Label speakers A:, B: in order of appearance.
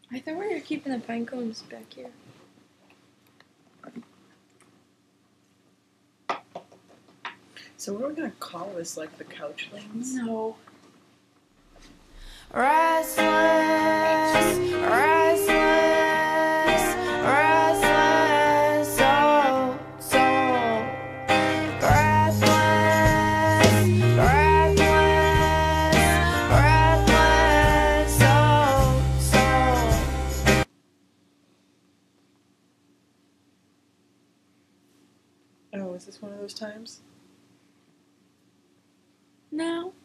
A: I thought we were keeping the pine cones back here.
B: So what are we gonna call this? Like the couchlings?
A: No.
C: Restless, restless, restless soul, soul. Breathless, breathless, breathless soul, soul.
B: Oh, is this one of those times?
A: No.